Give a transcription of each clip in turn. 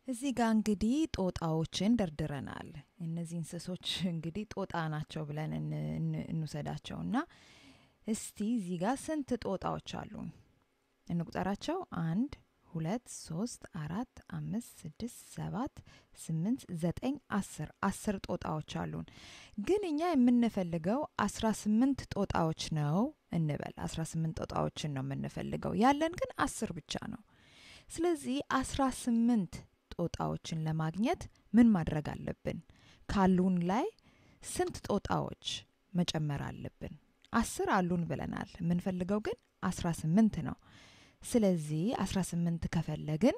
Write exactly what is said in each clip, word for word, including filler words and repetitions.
እዚህ ጋር እንግዲህ ጦጣዎችን ደርድረናል እነዚህ እንስሶች እንግዲህ ጦጣ ናቸው ብለን እንውሰዳቸውና እስቲ እዚህ ጋር ስንት ጦጣዎች አሉ እንቁጠራቸው አንድ ሁለት ሶስት አራት አምስት ስድስት ሰባት ስምንት ዘጠኝ አስር አስር ጦጣዎች አሉን ግን እኛ የምንፈልገው አስራ ስምንት ጦጣዎች ነው እንበል አስራ ስምንት ጦጣዎችን ነው የምንፈልገው ያለን ግን አስር ብቻ ነው ስለዚህ አስራ ስምንት ጦጣዎችን ለማግኘት ምን ማድረግ አለብን ካሉን ላይ ስንት ጦጣዎች መጨመር አለብን አስር አሉን ብለናል የምንፈልገው ግን አስራ ስምንት ነው ስለዚህ አስራ ስምንት ከፈለግን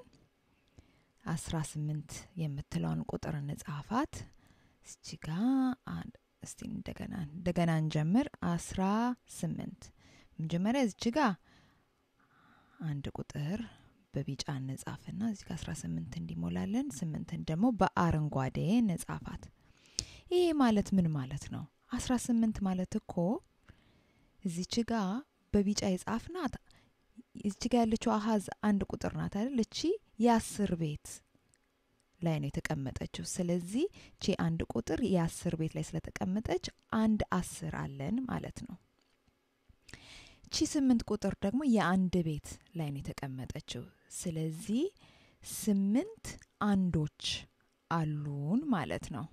አስራ ስምንት የምትለውን ቁጥር እንጻፋት እስቲጋ አንድ እስቲ እንደገና እንደገና እንጀምር አስራ ስምንት መጀመሪያ እዚህ ጋር አንድ ቁጥር በቢጫ እንጻፍና እዚህ ጋር አስራ ስምንት እንዲሞላልን ስምንትን ደግሞ በአረንጓዴ እንጻፋት ይሄ ማለት ምን ማለት ነው አስራ ስምንት ማለት እኮ እዚህ ጋር በቢጫ የጻፍናት እዚህ ጋር ያለችው አሃዝ አንድ ቁጥር ናት አይደል እቺ የ10 ቤት ላይ ነው የተቀመጠችው ስለዚህ እቺ አንድ ቁጥር የ10 ቤት ላይ ስለተቀመጠች አንድ አስር አለን ማለት ነው እቺ ስምንት ቁጥር ደግሞ የአንድ ቤት ላይ ነው የተቀመጠችው ስለዚህ ስምንት አንዶች አሉን ማለት ነው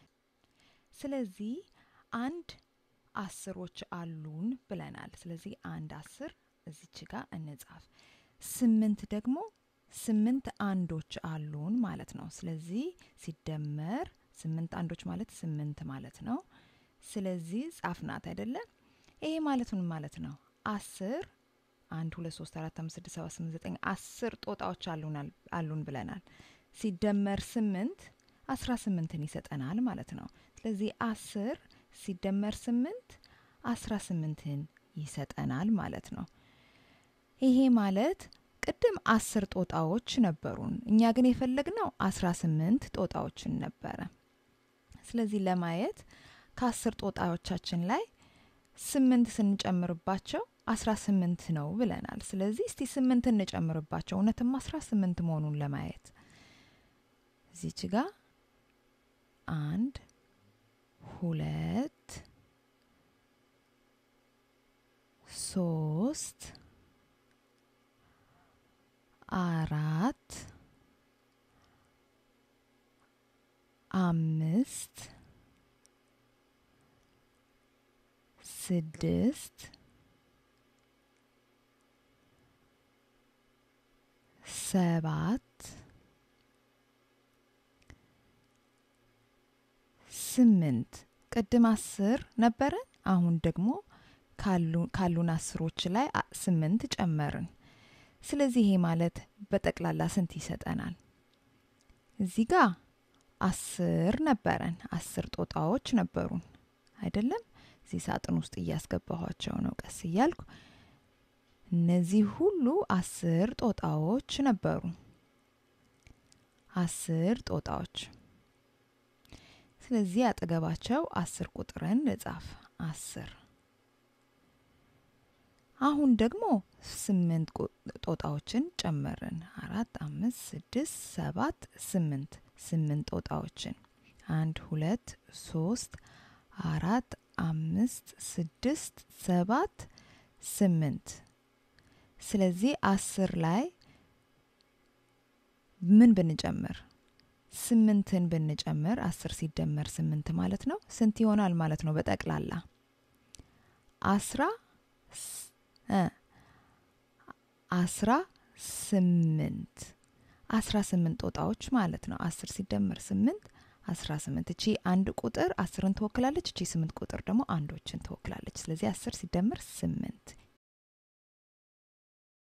ስለዚህ አንድ አስሮች አሉን ብለናል ስለዚህ አንድ አስር እዚች ጋር እንጻፍ ስምንት ደግሞ ስምንት አንዶች አሉን ማለት ነው ስለዚህ ሲደመር ስምንት አንዶች ማለት ስምንት ማለት ነው ስለዚህ ጻፍናት አይደለ ይሄ ማለት ምን ማለት ነው አስር አንድ ሁለት ሶስት አራት አምስት ስድስት ሰባት ስምንት ዘጠኝ አስር ጦጣዎች አሉን አሉን ብለናል ሲደመር ስምንት አስራ ስምንትን ይሰጠናል ማለት ነው ስለዚህ አስር ሲደመር ስምንት አስራ ስምንትን ይሰጠናል ማለት ነው ይሄ ማለት ቅድም አስር ጦጣዎች ነበሩን እኛ ግን የፈለግነው አስራ ስምንት ጦጣዎችን ነበረ ስለዚህ ለማየት ከአስር ጦጣዎቻችን ላይ ስምንት ስንጨምርባቸው አስራ ስምንት ነው ብለናል ስለዚህ እስቲ ስምንት እንጨምርባቸው እውነትም አስራ ስምንት መሆኑን ለማየት እዚች ጋር አንድ ሁለት ሶስት አራት አምስት ስድስት ሰባት ስምንት ቅድም አስር ነበረ አሁን ደግሞ ካሉ ካሉን አስሮች ላይ ስምንት ጨመርን ስለዚህ ይሄ ማለት በጠቅላላ ስንት ይሰጠናል እዚህ ጋር አስር ነበረን አስር ጦጣዎች ነበሩን አይደለም እዚህ ሳጥን ውስጥ እያስገባኋቸው ነው ቀስ እያልኩ እነዚህ ሁሉ አስር ጦጣዎች ነበሩ አስር ጦጣዎች ስለዚህ አጠገባቸው አስር ቁጥርን ለጻፍ አስር አሁን ደግሞ ስምንት ጦጣዎችን ጨመርን አራት አምስት ስድስት ሰባት ስምንት ስምንት ጦጣዎችን አንድ ሁለት ሶስት አራት አምስት ስድስት ሰባት ስምንት ስለዚህ አስር ላይ ምን ብንጨምር ስምንትን ብንጨምር አስር ሲደመር ስምንት ማለት ነው ስንት ይሆናል ማለት ነው በጠቅላላ አስራ አስራ ስምንት አስራ ስምንት ጦጣዎች ማለት ነው አስር ሲደመር ስምንት አስራ ስምንት እቺ አንድ ቁጥር አስርን ትወክላለች እቺ ስምንት ቁጥር ደግሞ አንዶችን ትወክላለች ስለዚህ አስር ሲደመር ስምንት